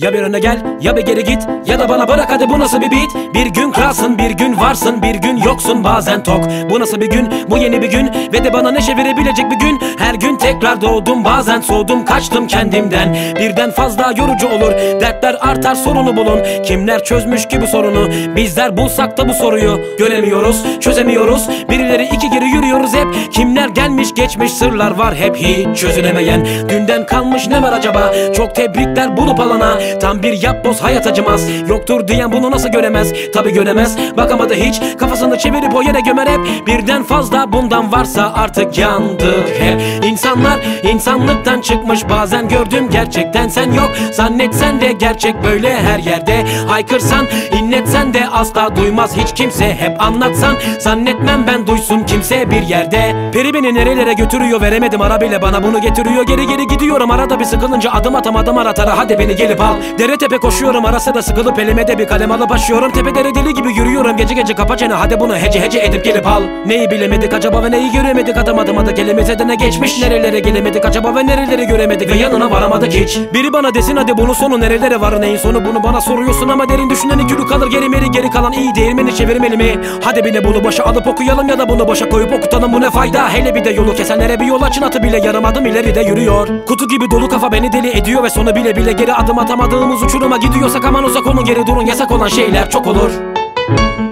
Ya bir öne gel ya bir geri git, ya da bana bırak hadi bu nasıl bir beat. Bir gün kralsın, bir gün varsın, bir gün yoksun, bazen tok. Bu nasıl bir gün, bu yeni bir gün ve de bana neşe verebilecek bir gün. Her gün tekrar doğdum, bazen soğudum, kaçtım kendimden. Birden fazla yorucu olur, dertler artar, sorunu bulun. Kimler çözmüş ki bu sorunu, bizler bulsak da bu soruyu göremiyoruz, çözemiyoruz. Birileri iki geri yürüyoruz hep. Kimler gelmiş geçmiş, sırlar var hep hiç çözülemeyen. Dünden kalmış ne var acaba? Çok tebrikler bulup alana. Tam bir yapboz, hayat acımaz. Yoktur diyen bunu nasıl göremez? Tabi göremez, bakamadı hiç. Kafasını çevirip o yere gömer hep. Birden fazla bundan varsa artık yandık hep. İnsanlar insanlıktan çıkmış, bazen gördüm gerçekten sen yok. Zannetsen de gerçek böyle her yerde. Haykırsan, inletsen de asla duymaz hiç kimse. Hep anlatsan, zannetmem ben duysun kimse bir yerde. Peri beni nerelere götürüyor, veremedim ara bile bana bunu getiriyor. Geri geri gidiyorum, arada bir sıkılınca adım atamadım aratara. Hadi beni gelip al. Dere tepe koşuyorum, arası da sıkılıp elime de bir kalem alıp başlıyorum. Tepelere deli gibi yürüyorum, gece gece kapa çene. Hadi bunu hece hece edip gelip al. Neyi bilemedik acaba ve neyi göremedik, adım adım adı kelimize de ne geçmiş. Nerelere gelemedik acaba ve nereleri göremedik ve yanına varamadık hiç. Biri bana desin hadi bunun sonu nerelere var, neyin sonu bunu bana soruyorsun ama derin düşünen iki kalır geri geri kalan iyi değirmeni çevirmeli mi? Hadi bile bunu boşa alıp okuyalım ya da bunu boşa koyup okutalım, bu ne fayda? Hele bir de yolu kesenlere bir yol açın, atı bile yarım adım ileride yürüyor. Kutu gibi dolu kafa beni deli ediyor ve sonu bile bile geri adım atamadığımız uçuruma gidiyorsak aman uzak olun, geri durun, yasak olan şeyler çok olur.